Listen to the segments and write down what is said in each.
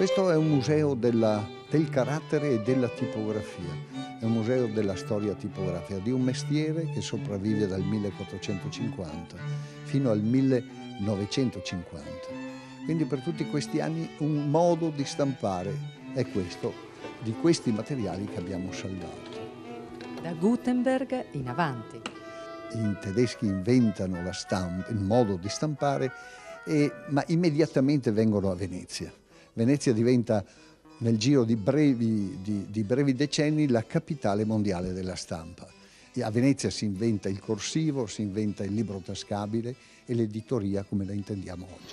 Questo è un museo del carattere e della tipografia, è un museo della storia tipografica, di un mestiere che sopravvive dal 1450 fino al 1950. Quindi per tutti questi anni un modo di stampare è questo, di questi materiali che abbiamo saldato. Da Gutenberg in avanti. I tedeschi inventano la stampa, il modo di stampare, ma immediatamente vengono a Venezia. Venezia diventa nel giro di brevi decenni la capitale mondiale della stampa. E a Venezia si inventa il corsivo, si inventa il libro tascabile e l'editoria come la intendiamo oggi.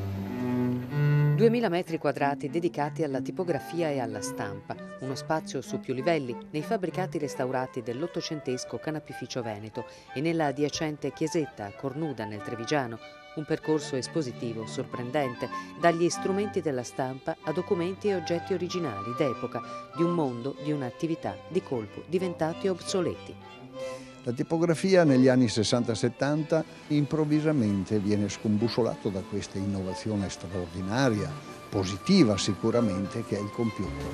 2000 metri quadrati dedicati alla tipografia e alla stampa, uno spazio su più livelli nei fabbricati restaurati dell'ottocentesco Canapificio Veneto e nella adiacente chiesetta Cornuda nel Trevigiano, un percorso espositivo sorprendente, dagli strumenti della stampa a documenti e oggetti originali d'epoca, di un mondo, di un'attività di colpo diventati obsoleti. La tipografia negli anni 60-70 improvvisamente viene scombussolato da questa innovazione straordinaria, positiva sicuramente, che è il computer.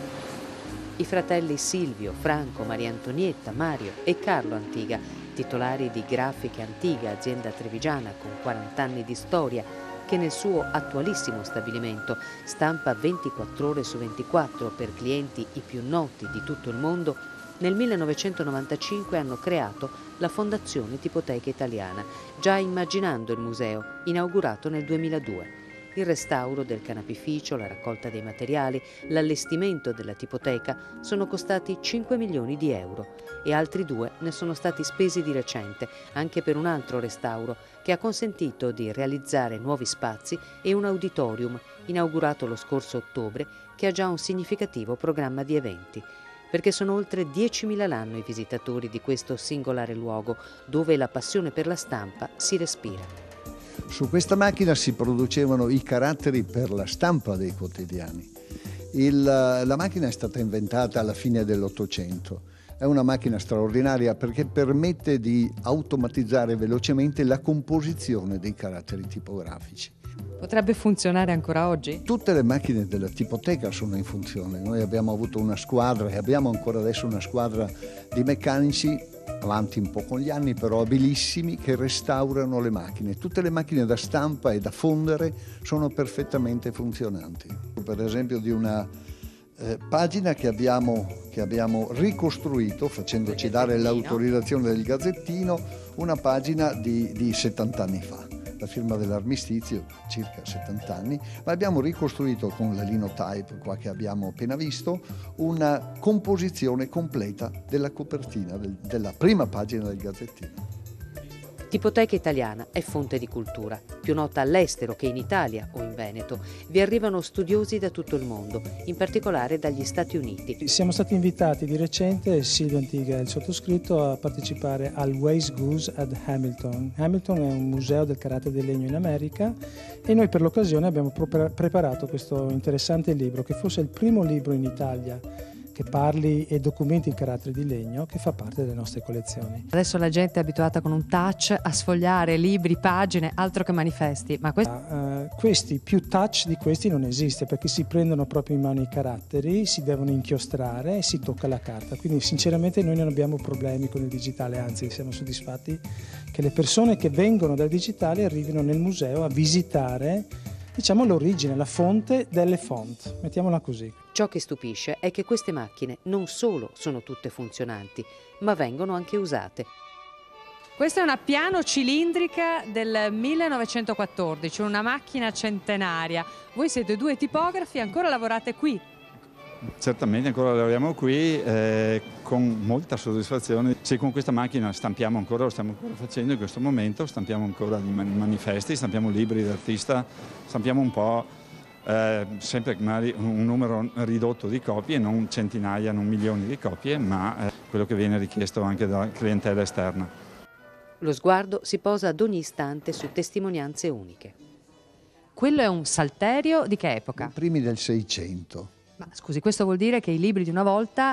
I fratelli Silvio, Franco, Maria Antonietta, Mario e Carlo Antiga, titolari di Grafiche Antiga, azienda trevigiana con 40 anni di storia, che nel suo attualissimo stabilimento stampa 24 ore su 24 per clienti i più noti di tutto il mondo, nel 1995 hanno creato la Fondazione Tipoteca Italiana, già immaginando il museo, inaugurato nel 2002. Il restauro del canapificio, la raccolta dei materiali, l'allestimento della tipoteca sono costati 5 milioni di euro e altri 2 ne sono stati spesi di recente, anche per un altro restauro che ha consentito di realizzare nuovi spazi e un auditorium inaugurato lo scorso ottobre che ha già un significativo programma di eventi. Perché sono oltre 10.000 l'anno i visitatori di questo singolare luogo dove la passione per la stampa si respira. Su questa macchina si producevano i caratteri per la stampa dei quotidiani. La macchina è stata inventata alla fine dell'Ottocento. È una macchina straordinaria perché permette di automatizzare velocemente la composizione dei caratteri tipografici. Potrebbe funzionare ancora oggi? Tutte le macchine della tipoteca sono in funzione. Noi abbiamo avuto una squadra e abbiamo ancora adesso una squadra di meccanici, avanti un po' con gli anni, però abilissimi, che restaurano le macchine. Tutte le macchine da stampa e da fondere sono perfettamente funzionanti. Per esempio di una pagina che abbiamo ricostruito, facendoci dare l'autorizzazione del Gazzettino, una pagina di 70 anni fa. La firma dell'armistizio, circa 70 anni, ma abbiamo ricostruito con la linotype, qua che abbiamo appena visto, una composizione completa della copertina, della prima pagina del Gazzettino. Tipoteca Italiana è fonte di cultura, più nota all'estero che in Italia o in Veneto. Vi arrivano studiosi da tutto il mondo, in particolare dagli Stati Uniti. Siamo stati invitati di recente, Silvio Antiga e il sottoscritto, a partecipare al Wise Goose ad Hamilton. Hamilton è un museo del carattere del legno in America e noi per l'occasione abbiamo preparato questo interessante libro, che fosse il primo libro in Italia che parli e documenti il carattere di legno, che fa parte delle nostre collezioni. Adesso la gente è abituata con un touch a sfogliare libri, pagine, altro che manifesti, ma questi, più touch di questi non esiste, perché si prendono proprio in mano i caratteri, si devono inchiostrare e si tocca la carta. Quindi sinceramente noi non abbiamo problemi con il digitale, anzi siamo soddisfatti che le persone che vengono dal digitale arrivino nel museo a visitare, diciamo, l'origine, la fonte delle font, mettiamola così. Ciò che stupisce è che queste macchine non solo sono tutte funzionanti, ma vengono anche usate. Questa è una piano cilindrica del 1914, una macchina centenaria. Voi siete 2 tipografi e ancora lavorate qui? Certamente ancora lavoriamo qui con molta soddisfazione. Se con questa macchina stampiamo ancora, lo stiamo ancora facendo in questo momento, stampiamo ancora i manifesti, stampiamo libri d'artista, stampiamo un po', sempre magari un numero ridotto di copie, non centinaia, non milioni di copie, ma quello che viene richiesto anche dalla clientela esterna. Lo sguardo si posa ad ogni istante su testimonianze uniche. Quello è un salterio di che epoca? I primi del 600. Ma scusi, questo vuol dire che i libri di una volta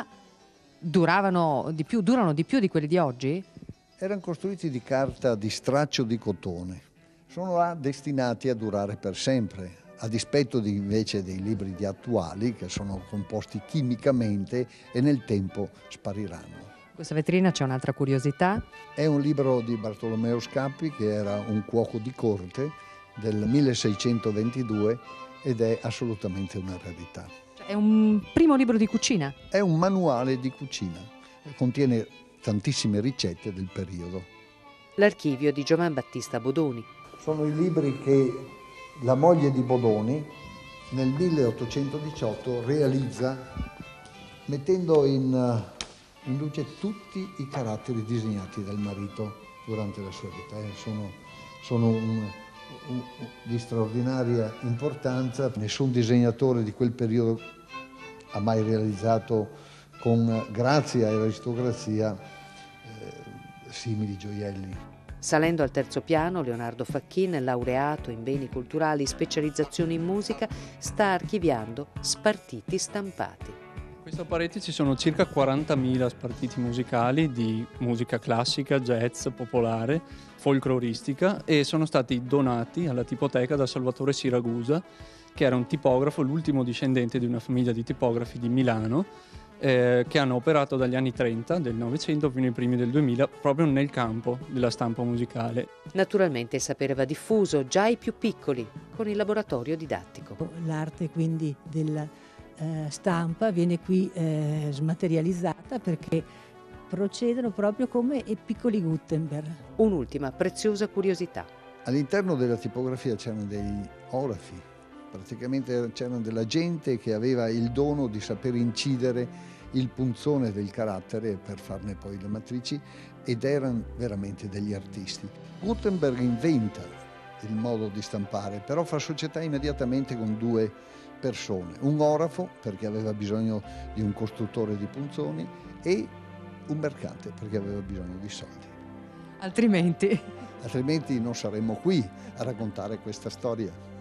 durano di più di quelli di oggi? Erano costruiti di carta di straccio di cotone. Sono destinati a durare per sempre. a dispetto invece dei libri di attuali che sono composti chimicamente e nel tempo spariranno. In questa vetrina c'è un'altra curiosità. È un libro di Bartolomeo Scappi, che era un cuoco di corte del 1622 ed è assolutamente una rarità. È un primo libro di cucina. È un manuale di cucina, contiene tantissime ricette del periodo. L'archivio di Giovan Battista Bodoni. Sono i libri che la moglie di Bodoni nel 1818 realizza mettendo in luce tutti i caratteri disegnati dal marito durante la sua vita. Sono di straordinaria importanza. Nessun disegnatore di quel periodo ha mai realizzato con grazia e aristocrazia simili gioielli. Salendo al terzo piano, Leonardo Facchin, laureato in beni culturali, specializzazione in musica, sta archiviando spartiti stampati. In questa parete ci sono circa 40.000 spartiti musicali di musica classica, jazz, popolare, folcloristica e sono stati donati alla tipoteca da Salvatore Siragusa, che era un tipografo, l'ultimo discendente di una famiglia di tipografi di Milano, che hanno operato dagli anni 30 del Novecento fino ai primi del 2000 proprio nel campo della stampa musicale. Naturalmente il sapere va diffuso, già ai più piccoli, con il laboratorio didattico. L'arte quindi della stampa viene qui smaterializzata perché procedono proprio come i piccoli Gutenberg. Un'ultima preziosa curiosità. All'interno della tipografia c'erano dei orafi. Praticamente c'era della gente che aveva il dono di saper incidere il punzone del carattere per farne poi le matrici ed erano veramente degli artisti. Gutenberg inventa il modo di stampare, però fa società immediatamente con due persone, un orafo perché aveva bisogno di un costruttore di punzoni e un mercante perché aveva bisogno di soldi. Altrimenti Altrimenti non saremmo qui a raccontare questa storia.